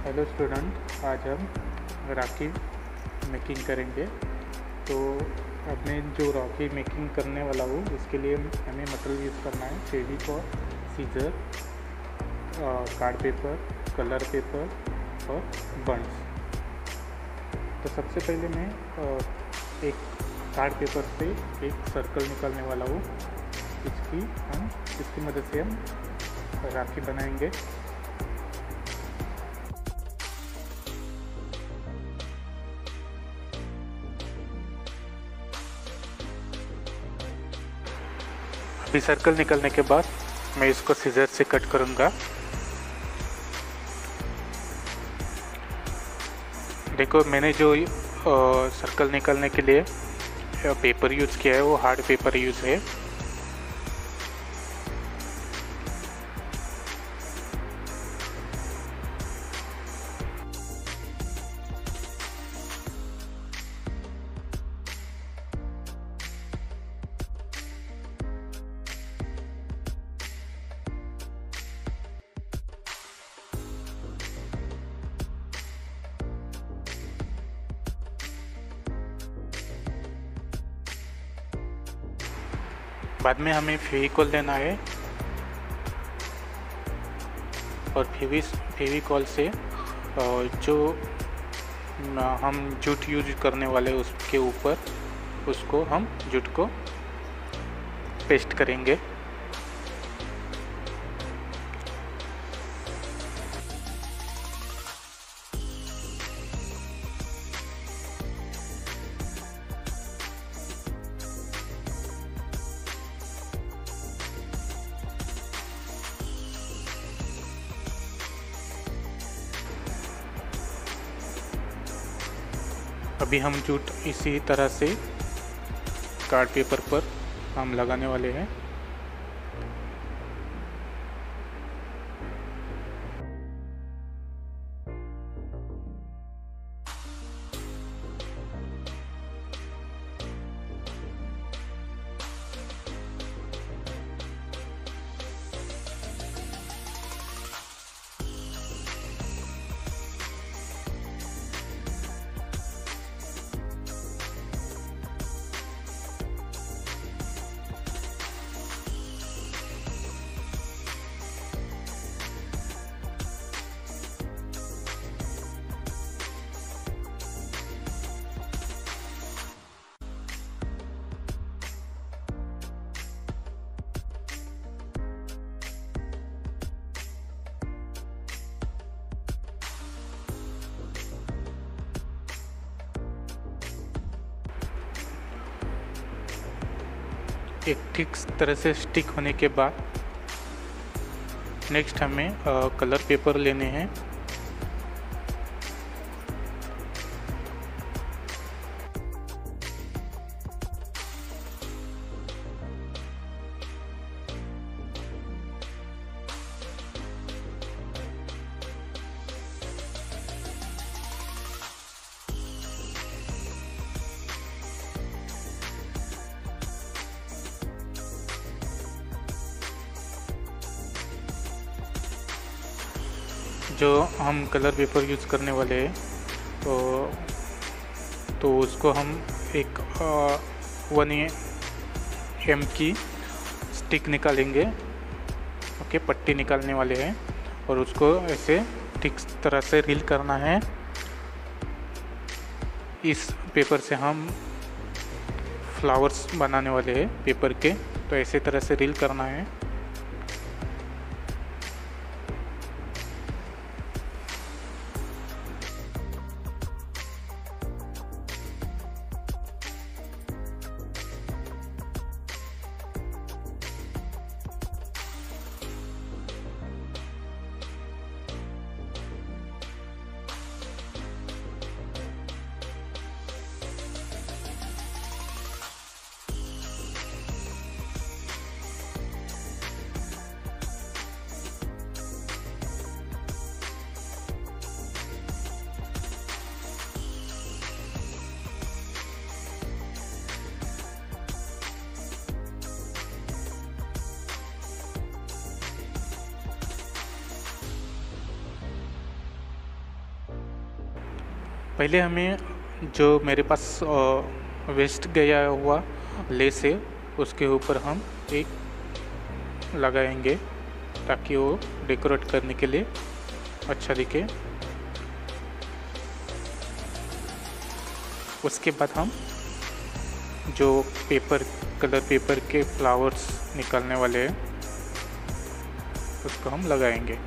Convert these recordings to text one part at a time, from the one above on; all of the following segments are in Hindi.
हेलो स्टूडेंट, आज हम राखी मेकिंग करेंगे। तो अब मैं जो राखी मेकिंग करने वाला हूँ इसके लिए हमें मटेरियल यूज़ करना है Fevicol, scissor, card paper, colour paper और बंड्स। तो सबसे पहले मैं एक कार्ड पेपर से एक सर्कल निकालने वाला हूँ। इसकी मदद से हम राखी बनाएंगे। अभी सर्कल निकलने के बाद मैं इसको सीजर से कट करूँगा। देखो, मैंने जो सर्कल निकालने के लिए पेपर यूज़ किया है वो हार्ड पेपर यूज़ है। बाद में हमें फेविकॉल लेना है और फेविकॉल से जो हम जूट यूज करने वाले उसके ऊपर उसको हम जूट को पेस्ट करेंगे। अभी हम जूट इसी तरह से कार्ड पेपर पर हम लगाने वाले हैं। एक ठीक तरह से स्टिक होने के बाद नेक्स्ट हमें कलर पेपर लेने हैं। जो हम कलर पेपर यूज़ करने वाले हैं तो उसको हम एक 1 mm की स्टिक निकालेंगे। ओके, पट्टी निकालने वाले हैं और उसको ऐसे ठीक तरह से रील करना है। इस पेपर से हम फ्लावर्स बनाने वाले हैं पेपर के, तो ऐसे तरह से रील करना है। पहले हमें जो मेरे पास वेस्ट गया हुआ लेस है उसके ऊपर हम एक लगाएंगे ताकि वो डेकोरेट करने के लिए अच्छा दिखे। उसके बाद हम जो कलर पेपर के फ्लावर्स निकालने वाले हैं उसको हम लगाएंगे।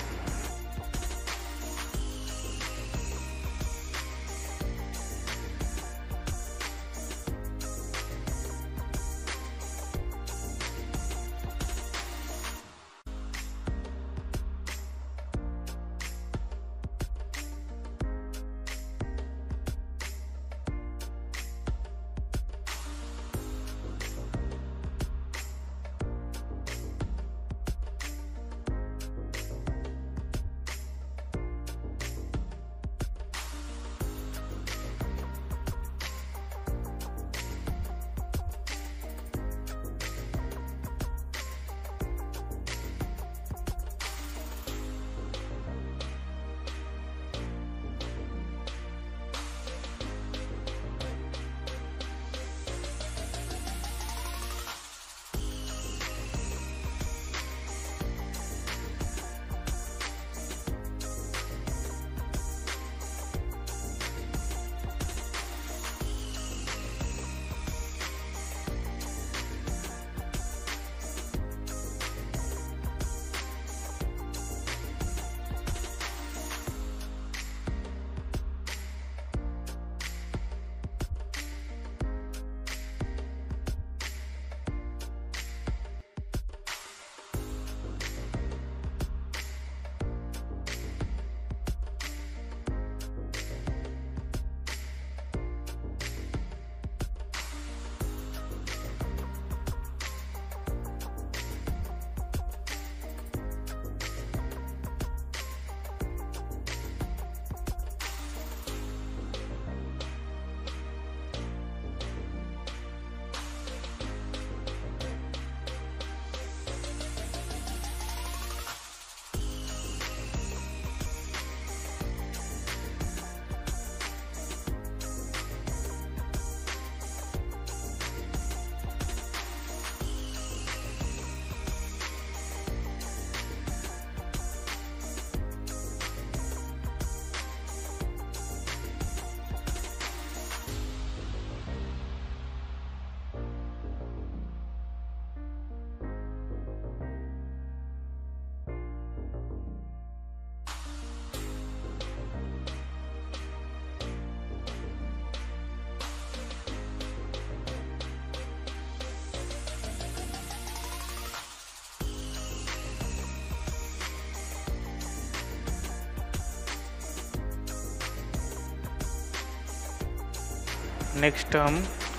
नेक्स्ट हम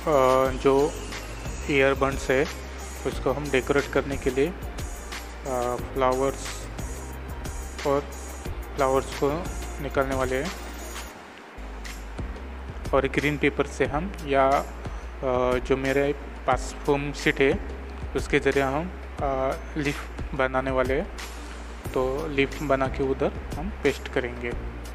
जो ईयरबड्स है उसको हम डेकोरेट करने के लिए फ्लावर्स को निकालने वाले हैं और ग्रीन पेपर से हम या जो मेरे पास फोम शीट है उसके ज़रिए हम लीफ बनाने वाले हैं, तो लीफ बना के उधर हम पेस्ट करेंगे।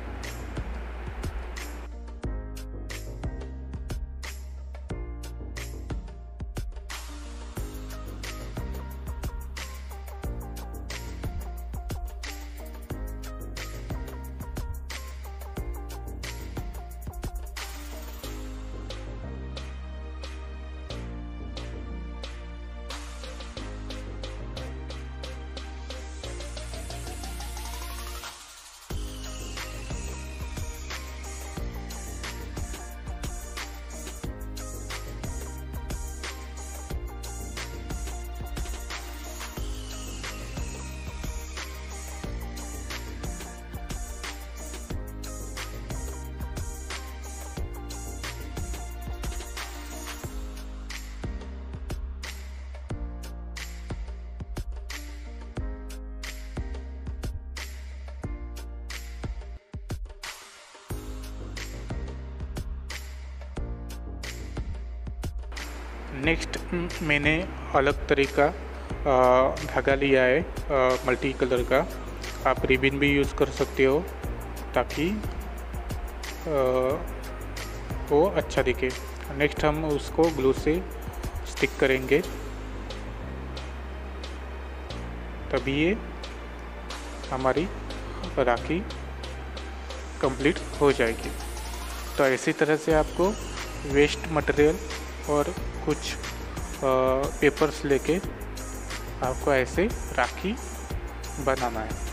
नेक्स्ट मैंने अलग तरीका धागा लिया है मल्टी कलर का। आप रिबन भी यूज़ कर सकते हो ताकि वो अच्छा दिखे। नेक्स्ट हम उसको ग्लू से स्टिक करेंगे, तभी ये हमारी राखी कंप्लीट हो जाएगी। तो इसी तरह से आपको वेस्ट मटेरियल और कुछ पेपर्स लेके आपको ऐसे राखी बनाना है।